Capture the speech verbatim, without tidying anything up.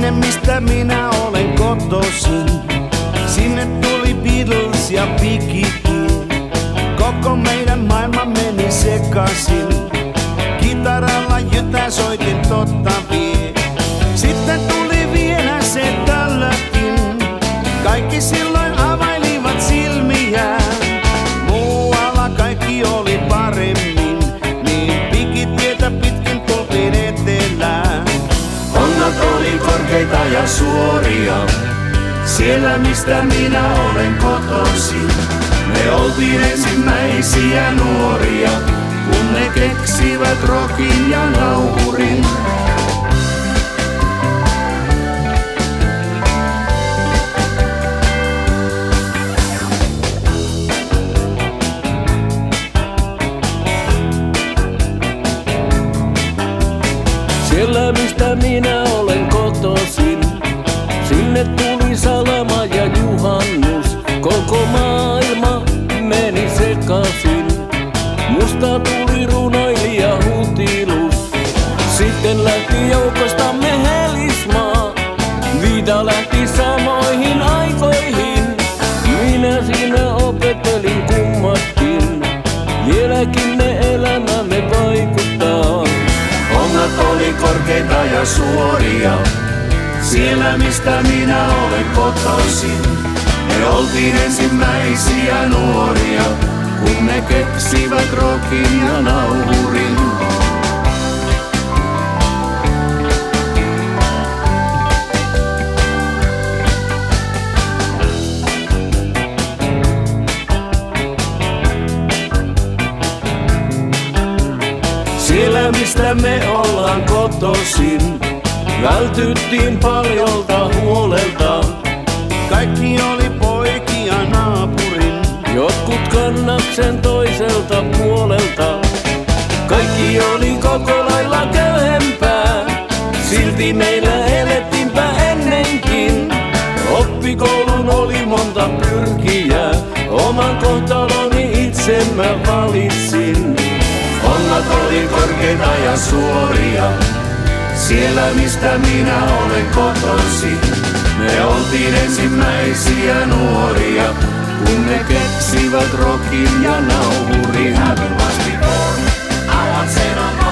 Sinne mistä minä olen kotoisin, sinne tuli Beatles ja Biggie. Koko meidän maailma meni sekaisin, kitaralla jytä soitin totta vie. Sitten tuli vielä se tälläkin, kaikki silloin availivat silmiään. Muualla kaikki oli paremmin, niin Biggie-tietä pitkin tultiin etelään. Onnat oli korkeita ja suoria, siellä mistä minä olen kotoisin. Me oltiin ensimmäisiä nuoria, kun ne keksivät rockin ja nauhurin. Siellä mistä minä olen kotoisin, sinne tuli Salama ja Juhannus. Koko maailma meni sekasin, musta tuli runoilija Hutilus. Sitten lähti joukostamme Helismaa, Vida lähti samoihin aikoihin. Minä siinä opettelin kummatkin, vieläkin ne elämämme vaikuttaa. Onnat oli korkeita ja suoria, siellä mistä minä olen kotoisin. Me oltiin ensimmäisiä nuoria, kun ne keksivät rockin ja nauhurin. Siellä mistä me ollaan kotoisin, vältyttiin paljolta huolelta. Kaikki oli poikia naapurin, jotkut kannaksen toiselta puolelta. Kaikki oli koko lailla köyhempää, silti meillä elettiinpä ennenkin. Oppikoulun oli monta pyrkijää, oman kohtaloni itse mä valitsin. Onnat oli korkeita ja suoria, siellä mistä minä olen kotoisin. Me oltiin ensimmäisiä nuoria, kun ne keksivät rockin ja nauhurin. I want